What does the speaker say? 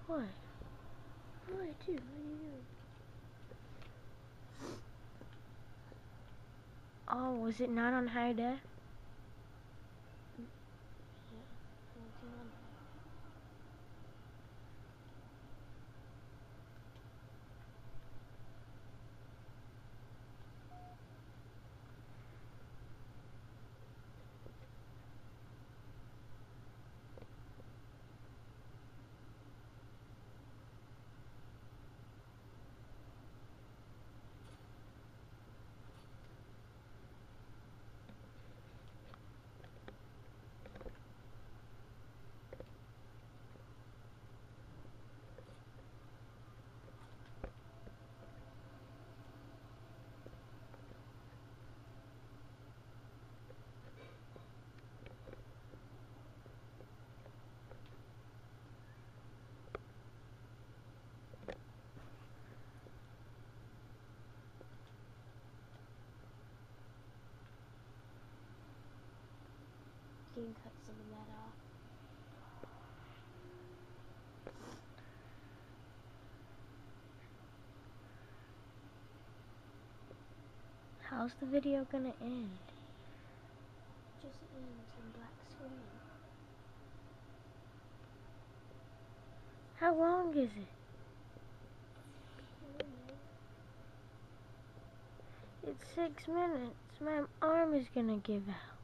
What? What, dude? What are you doing? Oh, was it not on high def? Yeah, 1400. You can cut some of that off. How's the video gonna end? Just ends in black screen. How long is it? I don't know. It's 6 minutes. My arm is gonna give out.